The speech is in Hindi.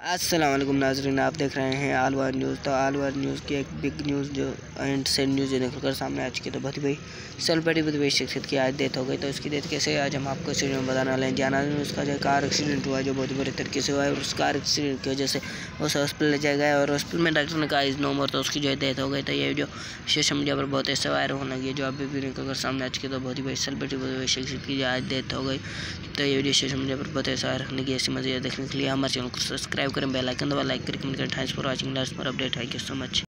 अस्सलाम वालेकुम नाज़रीन, आप देख रहे हैं आल वर्ल्ड न्यूज़। तो आल वर्ल्ड न्यूज़ की एक बिग न्यूज़ जो एंड सेड न्यूज़ जो निकल कर सामने आ चुकी है। तो बहुत भाई सेलिब्रिटी बहुत भाई शख्सियत की आज डेथ हो गई। तो उसकी डेथ कैसे आज हम आपको इस वीडियो में बताने वाले हैं। जाना उसका जो कार एक्सीडेंट हुआ जो बहुत बुरे तरीके से हुआ है, और उस कार एक्सीडेंट की वजह से उसे हॉस्पिटल ले जाया गया और हॉस्पिटल में डॉक्टर ने कहा इज़ नो मोर। तो उसकी जो है डेथ हो गई। तो ये वीडियो सोशल मीडिया पर बहुत ऐसे वायरल होने लगी है जो अभी भी निकल कर सामने आ चुकी है। तो बहुत ही भाई सेलिब्रिटी बहुत भाई शख्सियत की आज डेथ हो गई। तो ये वीडियो सोशल मीडिया पर बहुत ऐसा वायरल होने की ऐसी मज़े देखने के लिए हमारे चैनल को सब्सक्राइब करें, बेल आइकन दबा, लाइक करें, कमेंट करें। Thanks for watching, for update. Thank you so much.